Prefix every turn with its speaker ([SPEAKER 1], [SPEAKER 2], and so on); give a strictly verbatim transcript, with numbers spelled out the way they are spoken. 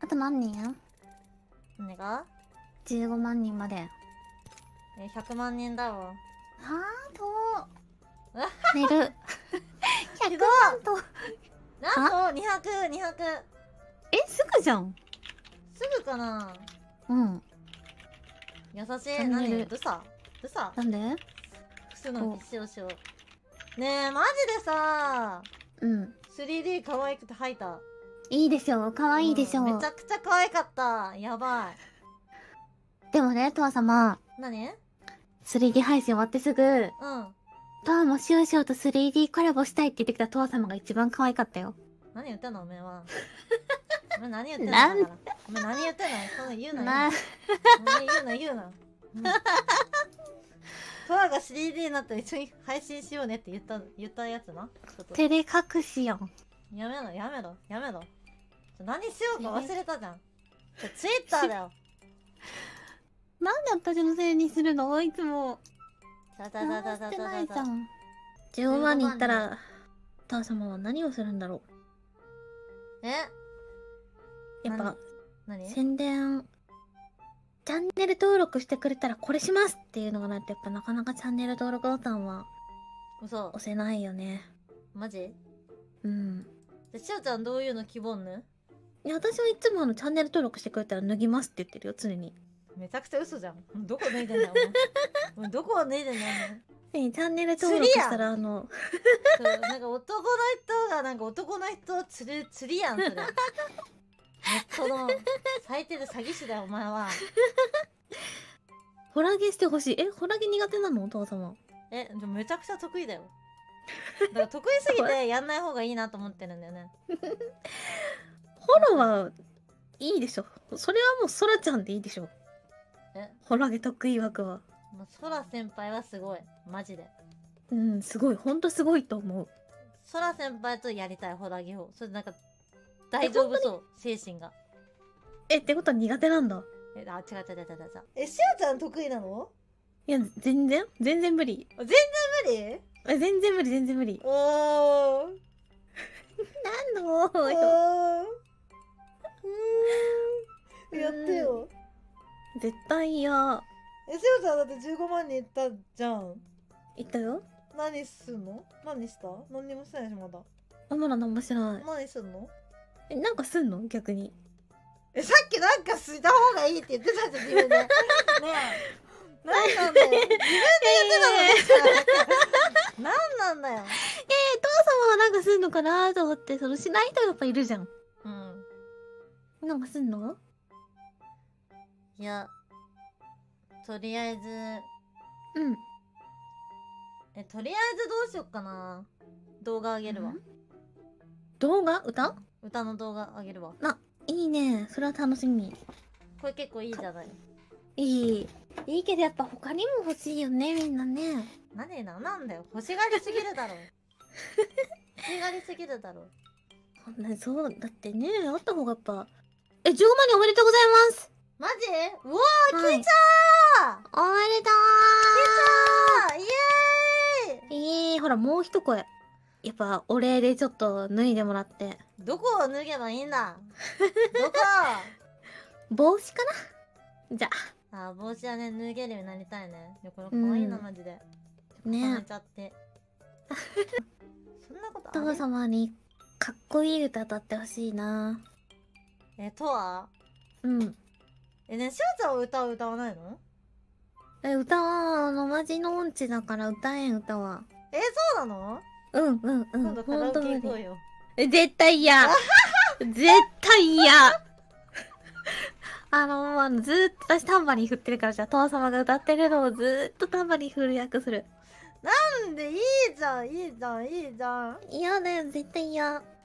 [SPEAKER 1] あと何人？
[SPEAKER 2] 何が？
[SPEAKER 1] じゅうごまん人まで。
[SPEAKER 2] え、ひゃくまん人だわ。
[SPEAKER 1] はーと寝る。ひゃくまんと。
[SPEAKER 2] なんとにひゃく、にひゃく。
[SPEAKER 1] え、すぐじゃん。
[SPEAKER 2] すぐかな。
[SPEAKER 1] うん。
[SPEAKER 2] 優しい。
[SPEAKER 1] チャンネル
[SPEAKER 2] 何どうしたどうした
[SPEAKER 1] なんで？
[SPEAKER 2] 複数のしようしよう。ねえ、マジでさ、
[SPEAKER 1] うん。
[SPEAKER 2] スリーディー 可愛くて吐いた。
[SPEAKER 1] いいでしょう。かわいいでしょう。
[SPEAKER 2] うんめちゃくちゃ可愛かった。やばい。
[SPEAKER 1] でもね、とわ様。
[SPEAKER 2] 何？
[SPEAKER 1] スリーディー 配信終わってすぐ、
[SPEAKER 2] うん。
[SPEAKER 1] とわもしおしおと スリーディー コラボしたいって言ってきたとわ様が一番可愛かったよ。
[SPEAKER 2] 何言ってんのおめえは。お前何言ってんの
[SPEAKER 1] なん
[SPEAKER 2] だからお前何言ってんのそんな言うな
[SPEAKER 1] な、
[SPEAKER 2] お前言うな言うな。トアが スリーディー になったら一緒に配信しようねって言った言ったやつな。ちょっと
[SPEAKER 1] 照れ隠しよん。
[SPEAKER 2] やめろやめろやめろ。ちょ何しようか忘れたじゃん。ちょツイッターだよ。
[SPEAKER 1] なんで私のせいにするのいつも。
[SPEAKER 2] だだだだだ
[SPEAKER 1] して
[SPEAKER 2] だだだ。
[SPEAKER 1] ないじゃん。じゅうごまんに行ったら、とわ様は何をするんだろ
[SPEAKER 2] え？
[SPEAKER 1] う。やっぱ、
[SPEAKER 2] 何？
[SPEAKER 1] 宣伝、チャンネル登録してくれたらこれしますっていうのがないとやっぱなかなかチャンネル登録ボタンは
[SPEAKER 2] 嘘。
[SPEAKER 1] 押せないよね。
[SPEAKER 2] マジ？
[SPEAKER 1] うん。
[SPEAKER 2] でしおちゃんどういうの希望ぬ？
[SPEAKER 1] いや、私はいつもあのチャンネル登録してくれたら脱ぎますって言ってるよ、常に。
[SPEAKER 2] めちゃくちゃ嘘じゃん。どこ脱いでんだよお前。どこを脱いでんだよお前。
[SPEAKER 1] え、チャンネル登録したらあの、
[SPEAKER 2] そうなんか男の人がなんか男の人を釣る釣りやんそれ。ネットの最低で詐欺師だよお前は。
[SPEAKER 1] ホラゲしてほしい。え、ホラゲ苦手なのお父様。
[SPEAKER 2] えでもめちゃくちゃ得意だよ。だから得意すぎてやんない方がいいなと思ってるんだよね。
[SPEAKER 1] ホロはいいでしょ。それはもうソラちゃんでいいでしょ。
[SPEAKER 2] え
[SPEAKER 1] ホラゲ得意枠は。
[SPEAKER 2] もうソラ先輩はすごいマジで。
[SPEAKER 1] うん、すごい。ほんとすごいと思う。
[SPEAKER 2] ソラ先輩とやりたいホラギを。それなんか大丈夫そう精神が。
[SPEAKER 1] え、ってことは苦手なんだ。
[SPEAKER 2] えあ違う違う違う違う違う。えしおちゃん得意なの？
[SPEAKER 1] いや、全然全然無理。
[SPEAKER 2] 全然無理？
[SPEAKER 1] え全然無理、全然無理。
[SPEAKER 2] おー。
[SPEAKER 1] なんのーよ。
[SPEAKER 2] あーやってよ。
[SPEAKER 1] 絶対嫌。
[SPEAKER 2] えしおちゃんだってじゅうごまん人いったじゃん。
[SPEAKER 1] 言ったよ。
[SPEAKER 2] 何すんの？何した？何にもしてないしまだ。
[SPEAKER 1] あ、まだ何もしない。
[SPEAKER 2] 何すんの？
[SPEAKER 1] え、なんかすんの逆に。
[SPEAKER 2] えさっきなんかした方がいいって言ってたじゃん自分で。ねえ。何なんだよ。自分で言ってたのにさ。何なんだよ。
[SPEAKER 1] えー、父様はなんかすんのかなと思って、そのしない人がやっぱいるじゃん。
[SPEAKER 2] うん。
[SPEAKER 1] なんかすんの？
[SPEAKER 2] いや、とりあえず、
[SPEAKER 1] うん。
[SPEAKER 2] え、とりあえずどうしよっかな。動画あげるわ。
[SPEAKER 1] 動画？歌？
[SPEAKER 2] 歌の動画あげるわ。
[SPEAKER 1] いいね。それは楽しみ。
[SPEAKER 2] これ結構いいじゃない。
[SPEAKER 1] いい。いいけどやっぱ他にも欲しいよね、みんなね。
[SPEAKER 2] 何な、なんだよ。欲しがりすぎるだろ。欲しがりすぎるだろ。
[SPEAKER 1] こんな、そう、だってね、あった方がやっぱ。え、じゅうごまん人おめでとうございます。
[SPEAKER 2] マジ？うわー、
[SPEAKER 1] はい
[SPEAKER 2] 聞いちゃー
[SPEAKER 1] おめでと
[SPEAKER 2] あイエーイ。
[SPEAKER 1] ういい、ほら、もう一声。やっぱ、お礼でちょっと脱いでもらって。
[SPEAKER 2] どこを脱げばいいんだ。どこ？
[SPEAKER 1] 帽子かなじゃ
[SPEAKER 2] あー、帽子はね、脱げるようになりたいね。いや、これ可愛いな、
[SPEAKER 1] うん
[SPEAKER 2] マジで。
[SPEAKER 1] あ。ね
[SPEAKER 2] 重ねちゃって。そんなことあ
[SPEAKER 1] 父
[SPEAKER 2] る？
[SPEAKER 1] 様にかっこいい歌歌ってほしいな。
[SPEAKER 2] え、とは
[SPEAKER 1] うん。
[SPEAKER 2] え、ね、しおちゃんは歌を歌わないの？
[SPEAKER 1] え、歌は、あの、マジの音痴だから歌えん、歌は。
[SPEAKER 2] え、そうなの？
[SPEAKER 1] うんうんうん。
[SPEAKER 2] 今度カラオケ行こうよ。
[SPEAKER 1] え、絶対嫌絶対嫌あの、あの、ずーっと私タンバリン振ってるからじゃあ、父様が歌ってるのをずーっとタンバリン振る役する。
[SPEAKER 2] なんでいいじゃん、いいじゃん、いいじゃん。
[SPEAKER 1] 嫌だよ、絶対嫌。